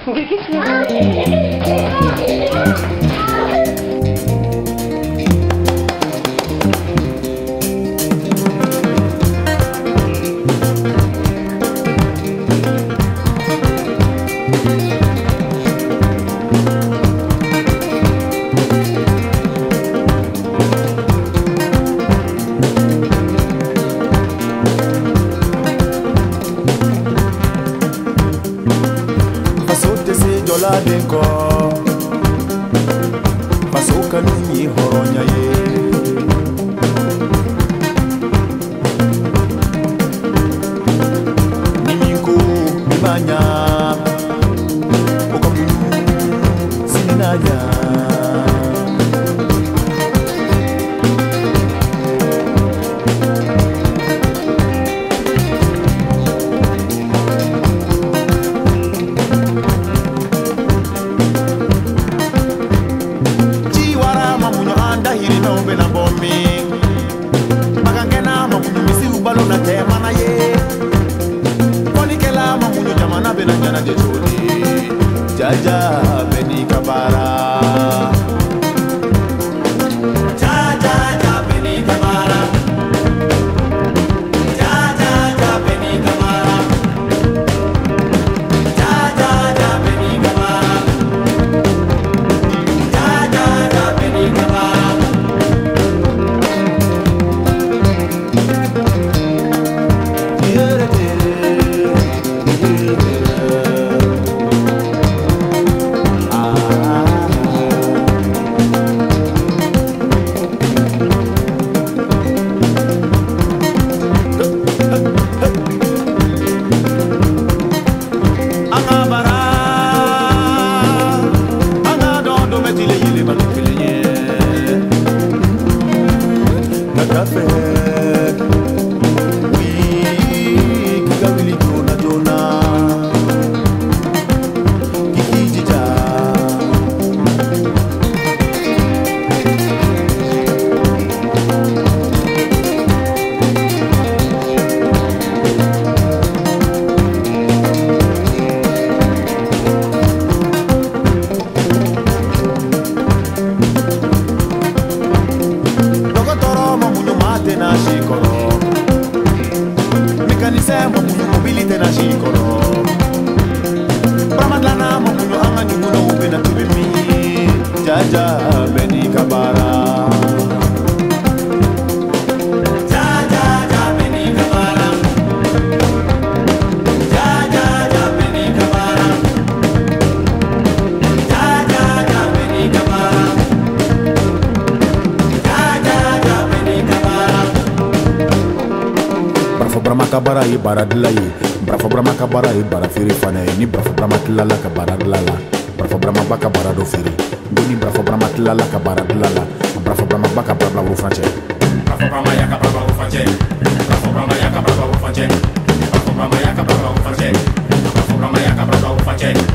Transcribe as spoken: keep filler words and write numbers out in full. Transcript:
Denko Pasoka nini horonya ye Niminku nibanya Okamu sinanya Jaja beni kabara Jaja ja beni kabara Jaja ja beni kabara Jaja ja beni kabara Jaja ja beni kabara Jaja beni kabara Jaja ja beni kabara Jaja ja beni kabara Jaja ja beni kabara Jaja ja beni kabara Brafo brama kabara i baradlai Brafo brama kabara i barafiri fane ni brafo brama tilala kabara lala Brafo brama baka barado firi Doni brafo brama tilala kabara dilala Brafo brama baka brabla ufanje Brafo brama yaka brabla ufanje Brafo brama yaka brabla ufanje Brafo brama yaka brabla ufanje Brafo brama yaka brabla ufanje